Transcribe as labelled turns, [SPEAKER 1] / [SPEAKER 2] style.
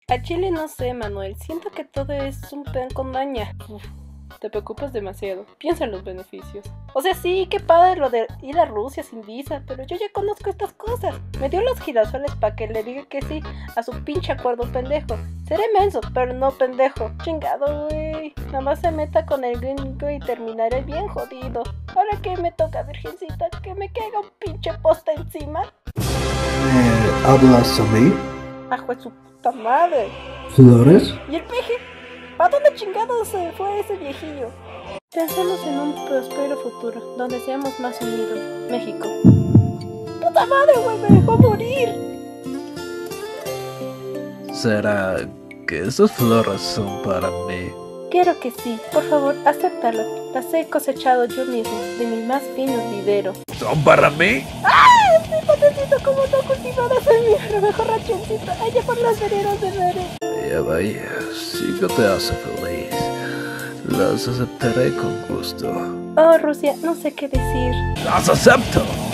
[SPEAKER 1] A Chile no sé, Manuel. Siento que todo es un plan con maña. Uf, te preocupas demasiado. Piensa en los beneficios. O sea, sí, qué padre lo de ir a Rusia sin visa, pero yo ya conozco estas cosas. Me dio los girasoles para que le diga que sí a su pinche acuerdo pendejo. Seré menso, pero no pendejo. Chingado, güey. Nada más se meta con el gringo y terminaré bien jodido. Ahora que me toca, virgencita, que me caiga un pinche posta encima.
[SPEAKER 2] ¿Hablas a mí?
[SPEAKER 1] Ajo de su puta madre.
[SPEAKER 2] ¿Flores?
[SPEAKER 1] ¿Y el peje? ¿Para dónde chingados se fue ese viejillo? Pensemos en un próspero futuro, donde seamos más unidos. México. ¡Puta madre, güey! ¡Me dejó morir!
[SPEAKER 3] ¿Será que esas flores son para mí?
[SPEAKER 1] Quiero que sí. Por favor, acéptalas. Las he cosechado yo mismo, de mis más finos viveros.
[SPEAKER 3] ¿Son para mí?
[SPEAKER 1] ¡Ah! Mi potecito como no cultivado soy mi mejor rachoncito. Allá por las veredas de Rere.
[SPEAKER 3] Vaya, si que te hace feliz. Las aceptaré con gusto.
[SPEAKER 1] Oh, Rusia, no sé qué decir.
[SPEAKER 3] ¡Las acepto!